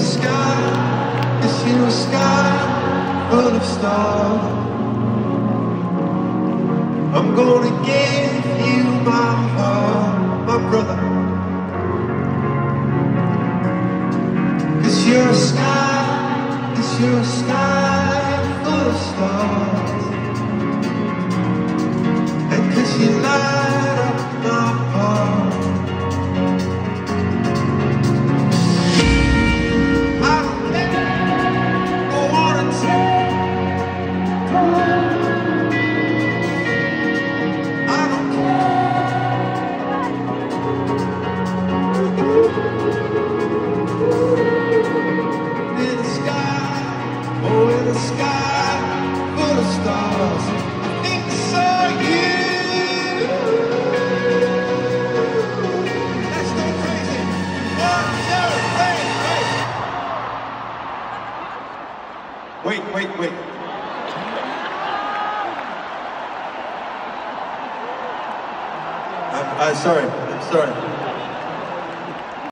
sky, is you a sky full of stars. I'm gonna give you my heart, my brother. 'Cause you're a sky, 'cause you're a sky full of stars. And 'cause you light up my heart. I don't care, go on and say, I don't care. In the sky, oh in the sky, full of stars, I think I saw you. Let's go crazy. 1, 2, 3, wait. I'm sorry.